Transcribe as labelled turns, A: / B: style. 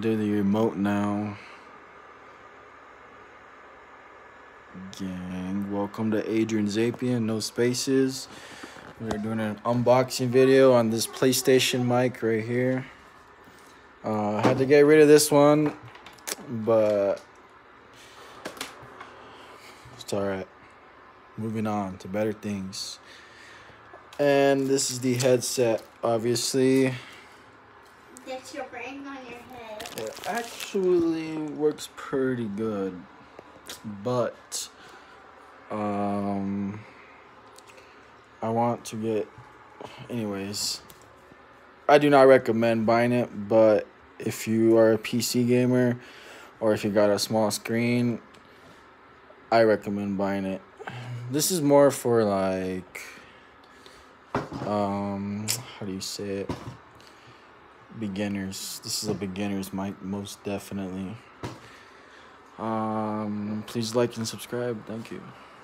A: do the remote now. Gang, welcome to Adrian Zapien, no spaces. We're doing an unboxing video on this PlayStation mic right here. I had to get rid of this one, but it's alright. Moving on to better things. And this is the headset, obviously.
B: That's your brand on your head.
A: It actually works pretty good, but I want to get, anyways, I do not recommend buying it, but if you are a PC gamer or if you got a small screen, I recommend buying it. This is more for like, how do you say it? Beginners. This is a beginner's mic, most definitely. Please like and subscribe. Thank you.